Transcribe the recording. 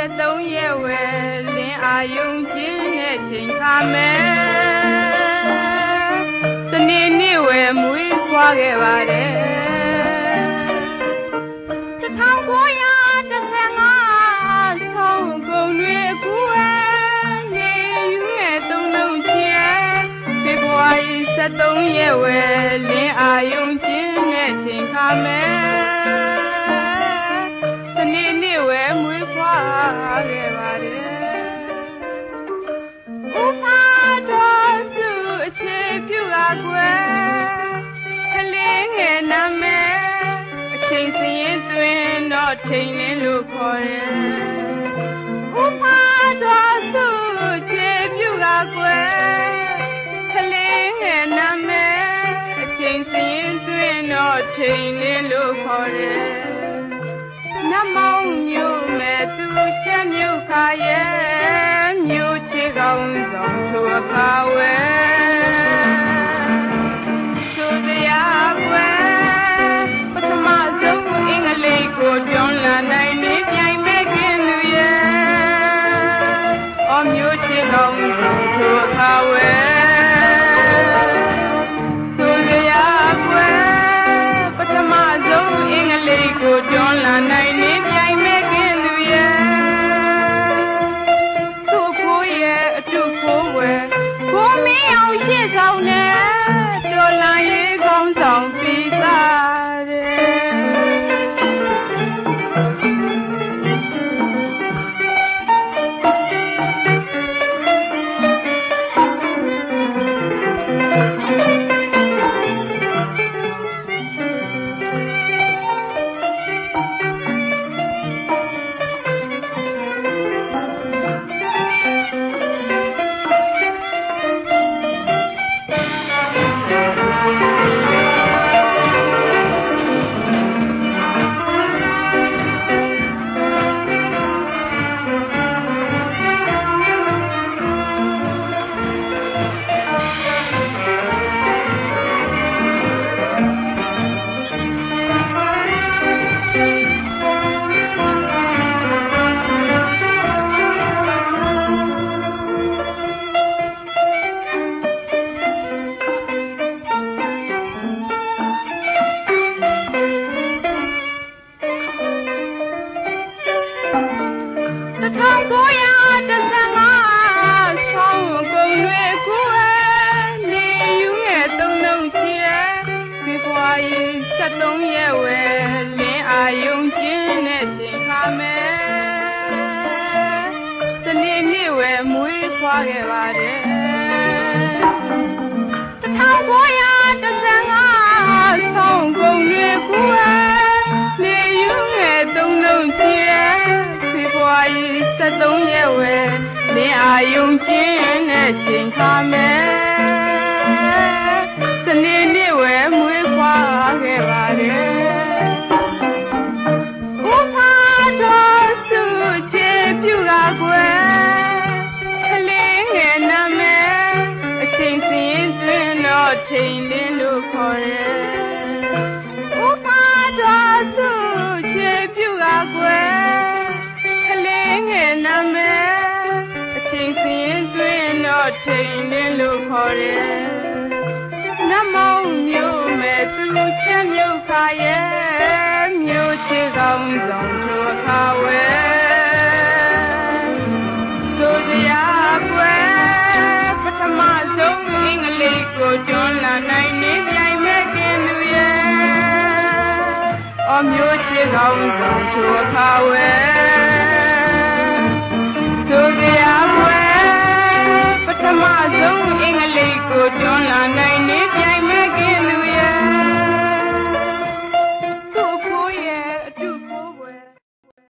73ရဲ့ဝဲလင်းအာယုံကျင်းတဲ့ချိန်ခါမယ်စနေနေ့ဝဲမွေးဖွားခဲ့ပါတယ်1915ဆောင်းကုန်တွေကူဝဲနေယူငယ်သုံးလုံးချဲဖေဖော်ဝါရီ73ရဲ့ဝဲလင်းအာယုံကျင်းတဲ့ချိန်ခါမယ်စနေနေ့ဝဲမွေးဖွားခဲ့ပါတယ်ဥပါတော်စုအခြေပြုလာကွယ်ကလေးငယ်နာမည်အချိန်စရင်တွင်တော့ထိန်လင်းလို့ခေါ်တယ်ဥပါတော်စုအခြေပြုလာကွယ်ကလေးငယ်နာမည်အချိန်စရင်တွင်တော့ထိန်လင်းလို့ခေါ်တယ်နမောင်မျိုးမဲ့သူချက်မြို့ခါရဲ့မြို့ချေကောင်းဆောင်သူအခါဝဲသူတရားကွယ်ပထမဆုံးအင်္ဂလိပ်ကိုပြောင်းလာနိုင်နေပြိုင်မဲ့ခင်လူရဲ့အော်မြို့ချေကောင်းဆောင်သူအခါဝဲသူတရားကွယ်ပထမဆုံးအင်္ဂလိပ်ကိုပြောင်းလာနိုင်နေပြိုင်မဲ့ခင်လူရဲ့သူ့ဖိုးရဲ့အတူဖိုးဝဲဘုံမင်းအောင်ရှေ့ဆောင်နဲ့တော်လန်ရေးကောင်းဆောင်ပြီးသားတဲ့မျိုးချေကောင်းဆောင်သူအခါဝဲ